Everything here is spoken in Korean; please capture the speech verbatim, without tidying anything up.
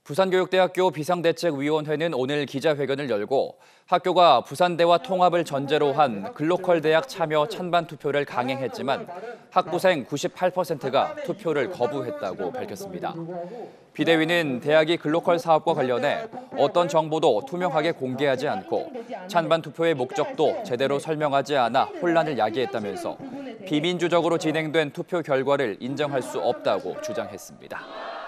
부산교육대학교 비상대책위원회는 오늘 기자회견을 열고 학교가 부산대와 통합을 전제로 한 글로컬 대학 참여 찬반 투표를 강행했지만 학부생 구십팔 퍼센트가 투표를 거부했다고 밝혔습니다. 비대위는 대학이 글로컬 사업과 관련해 어떤 정보도 투명하게 공개하지 않고 찬반 투표의 목적도 제대로 설명하지 않아 혼란을 야기했다면서 비민주적으로 진행된 투표 결과를 인정할 수 없다고 주장했습니다.